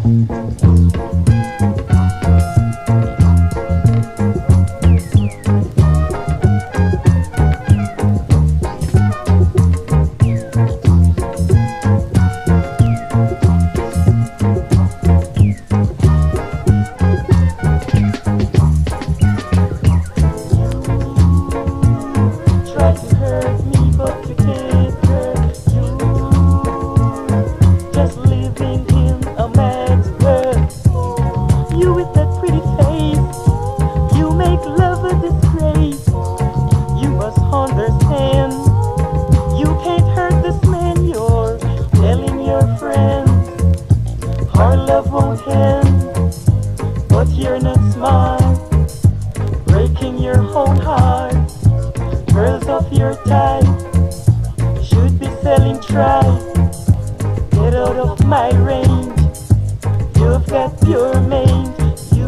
Our love won't end, but you're not smart, breaking your own heart. Girls of your type should be selling tripe. Get out of my range, you've got pure mange. You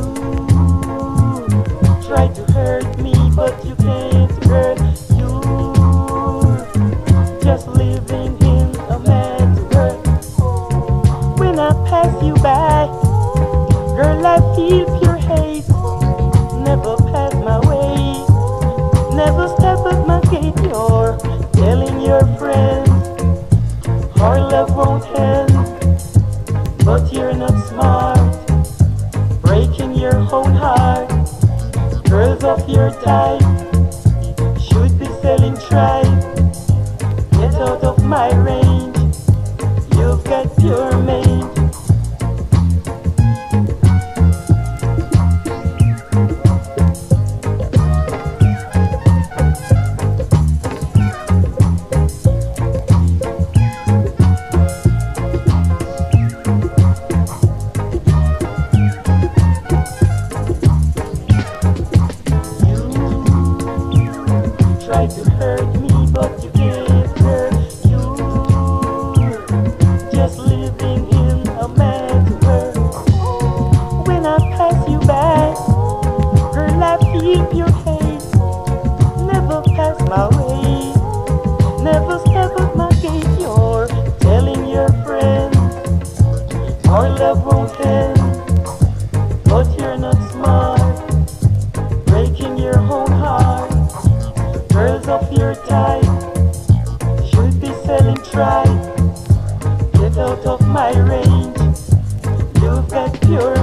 try to hurt me, but you can't hurt. You just living in a man's world. When I pass you by, girl, I feel pure hate. Never pass my way, never step at my gate. You're telling your friends our love won't end, but you're not smart, breaking your own heart. Girls of your type should be selling tripe. Get out of my range, you've got pure mange. Try to hurt me, but you can't hurt. You just living in a man's world. When I pass you by, girl, I feel pure hate. Never pass my way, never step at my gate. You're telling your friends our love won't end, but you're not smart, breaking your own heart. Girls of your type should be selling tripe. Get out of my range, you've got pure